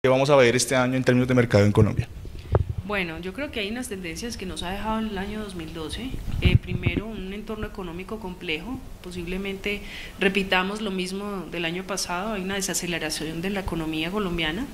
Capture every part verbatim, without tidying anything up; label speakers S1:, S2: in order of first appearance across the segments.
S1: ¿Qué vamos a ver este año en términos de mercado en Colombia?
S2: Bueno, yo creo que hay unas tendencias que nos ha dejado el año dos mil doce. Eh, primero, un entorno económico complejo, posiblemente repitamos lo mismo del año pasado, hay una desaceleración de la economía colombiana,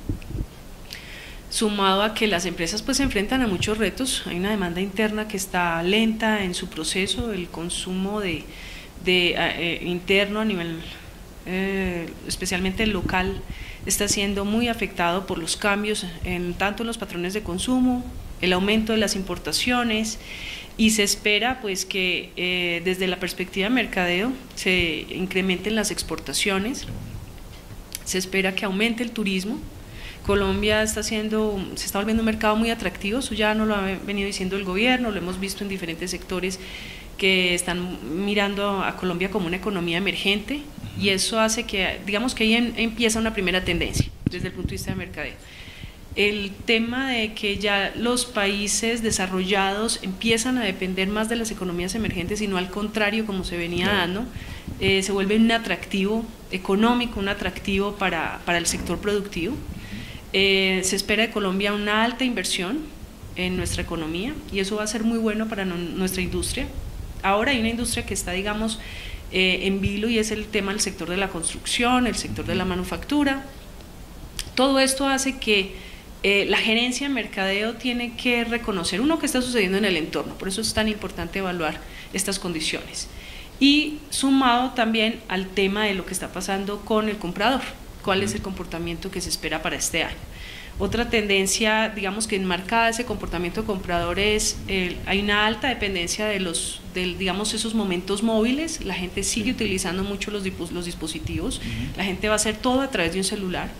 S2: sumado a que las empresas pues se enfrentan a muchos retos, hay una demanda interna que está lenta en su proceso, el consumo de, de eh, interno a nivel eh, especialmente local, está siendo muy afectado por los cambios en tanto en los patrones de consumo, el aumento de las importaciones, y se espera pues que eh, desde la perspectiva de mercadeo se incrementen las exportaciones, se espera que aumente el turismo. Colombia está siendo, se está volviendo un mercado muy atractivo, eso ya no lo ha venido diciendo el gobierno, lo hemos visto en diferentes sectores que están mirando a Colombia como una economía emergente, y eso hace que, digamos que ahí en, empieza una primera tendencia desde el punto de vista de mercadeo. El tema de que ya los países desarrollados empiezan a depender más de las economías emergentes y no al contrario como se venía dando, eh, se vuelve un atractivo económico, un atractivo para, para el sector productivo. Eh, se espera de Colombia una alta inversión en nuestra economía y eso va a ser muy bueno para no, nuestra industria. Ahora hay una industria que está, digamos, eh, en vilo, y es el tema del sector de la construcción, el sector de la manufactura. Todo esto hace que eh, la gerencia de mercadeo tiene que reconocer, uno, que está sucediendo en el entorno, por eso es tan importante evaluar estas condiciones, y sumado también al tema de lo que está pasando con el comprador, cuál es el comportamiento que se espera para este año. Otra tendencia, digamos que enmarcada ese comportamiento comprador es, eh, hay una alta dependencia de los, de, digamos, esos momentos móviles, la gente sigue utilizando mucho los, los dispositivos, uh-huh. La gente va a hacer todo a través de un celular,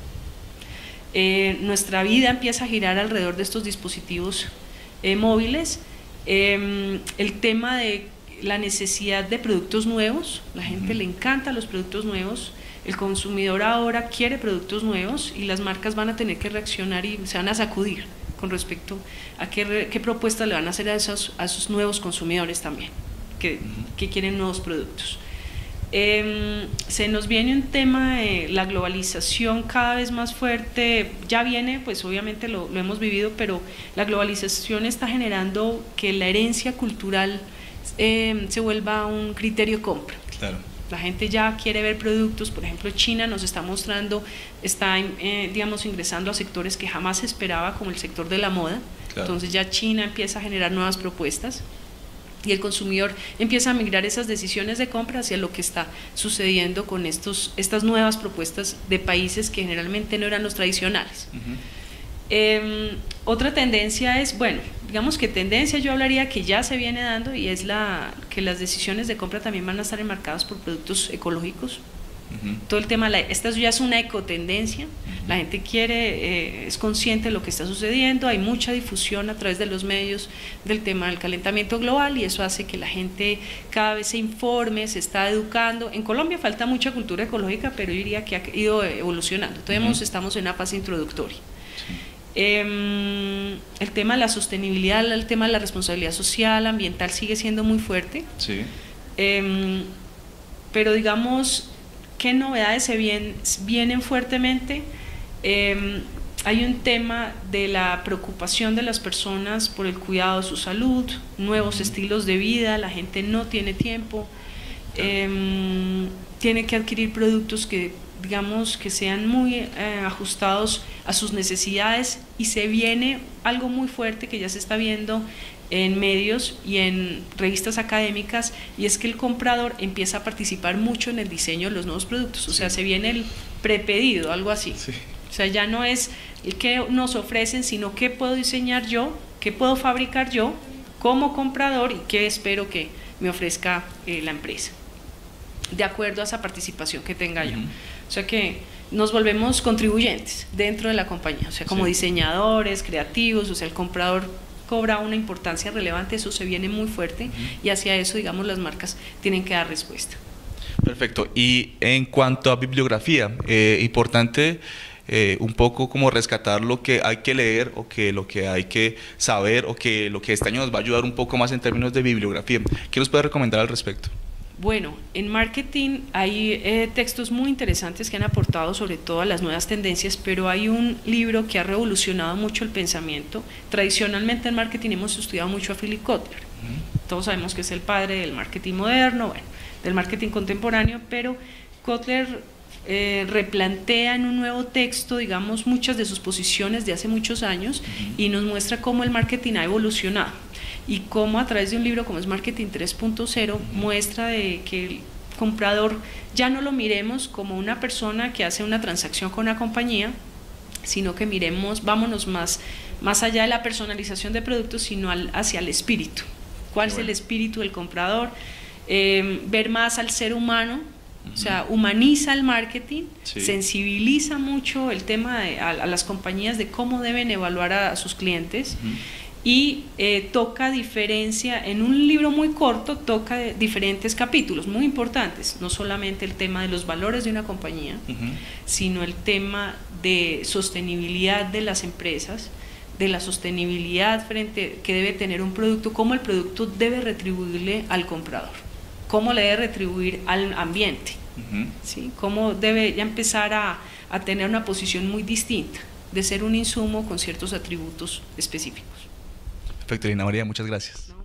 S2: eh, nuestra vida empieza a girar alrededor de estos dispositivos eh, móviles, eh, el tema de la necesidad de productos nuevos, la gente uh-huh. le encantan los productos nuevos. El consumidor ahora quiere productos nuevos y las marcas van a tener que reaccionar y se van a sacudir con respecto a qué, qué propuestas le van a hacer a esos, a esos nuevos consumidores también, que, que quieren nuevos productos. Eh, se nos viene un tema de la globalización cada vez más fuerte, ya viene, pues obviamente lo, lo hemos vivido, pero la globalización está generando que la herencia cultural eh, se vuelva un criterio de compra.
S1: Claro.
S2: La gente ya quiere ver productos, por ejemplo China nos está mostrando, está eh, digamos ingresando a sectores que jamás se esperaba, como el sector de la moda, claro. Entonces ya China empieza a generar nuevas propuestas y el consumidor empieza a migrar esas decisiones de compra hacia lo que está sucediendo con estos, estas nuevas propuestas de países que generalmente no eran los tradicionales. Uh-huh. Eh, otra tendencia es, bueno, digamos que tendencia yo hablaría que ya se viene dando, y es la que las decisiones de compra también van a estar enmarcadas por productos ecológicos. Uh-huh. Todo el tema, la, esta ya es una ecotendencia, uh-huh. La gente quiere, eh, es consciente de lo que está sucediendo, hay mucha difusión a través de los medios del tema del calentamiento global y eso hace que la gente cada vez se informe, se está educando. En Colombia falta mucha cultura ecológica, pero yo diría que ha ido evolucionando, todavía uh-huh. estamos en una fase introductoria. Eh, el tema de la sostenibilidad, el tema de la responsabilidad social, ambiental sigue siendo muy fuerte.
S1: Sí.
S2: Eh, pero digamos, ¿qué novedades se vienen, vienen fuertemente? Eh, hay un tema de la preocupación de las personas por el cuidado de su salud, nuevos estilos de vida, la gente no tiene tiempo, eh, tiene que adquirir productos que digamos que sean muy eh, ajustados a sus necesidades, y se viene algo muy fuerte que ya se está viendo en medios y en revistas académicas, y es que el comprador empieza a participar mucho en el diseño de los nuevos productos, o sea, se viene el prepedido, algo así. Sí. O sea, ya no es el que nos ofrecen, sino qué puedo diseñar yo, qué puedo fabricar yo como comprador y qué espero que me ofrezca eh, la empresa, de acuerdo a esa participación que tenga yo. Uh-huh. O sea que nos volvemos contribuyentes dentro de la compañía, o sea, como sí. diseñadores, creativos, o sea, el comprador cobra una importancia relevante, eso se viene muy fuerte, uh-huh. y hacia eso, digamos, las marcas tienen que dar respuesta.
S1: Perfecto. Y en cuanto a bibliografía, eh, importante eh, un poco como rescatar lo que hay que leer, o que lo que hay que saber, o que lo que este año nos va a ayudar un poco más en términos de bibliografía. ¿Qué nos puede recomendar al respecto?
S2: Bueno, en marketing hay eh, textos muy interesantes que han aportado sobre todo a las nuevas tendencias, pero hay un libro que ha revolucionado mucho el pensamiento. Tradicionalmente en marketing hemos estudiado mucho a Philip Kotler. Uh-huh. Todos sabemos que es el padre del marketing moderno, bueno, del marketing contemporáneo, pero Kotler eh, replantea en un nuevo texto, digamos, muchas de sus posiciones de hace muchos años, uh-huh, y nos muestra cómo el marketing ha evolucionado. Y cómo a través de un libro como es Marketing tres punto cero muestra de que el comprador ya no lo miremos como una persona que hace una transacción con una compañía, sino que miremos, vámonos más, más allá de la personalización de productos, sino al, hacia el espíritu. ¿Cuál bueno. es el espíritu del comprador? Eh, ver más al ser humano, uh-huh, o sea, humaniza el marketing, sí, sensibiliza mucho el tema de, a, a las compañías de cómo deben evaluar a, a sus clientes. Uh-huh. Y eh, toca diferencia, en un libro muy corto, toca diferentes capítulos muy importantes, no solamente el tema de los valores de una compañía, uh-huh, sino el tema de sostenibilidad de las empresas, de la sostenibilidad frente que debe tener un producto, cómo el producto debe retribuirle al comprador, cómo le debe retribuir al ambiente, uh-huh, ¿sí? Cómo debe ya empezar a, a tener una posición muy distinta, de ser un insumo con ciertos atributos específicos.
S1: Perfecto, Lina María, muchas gracias.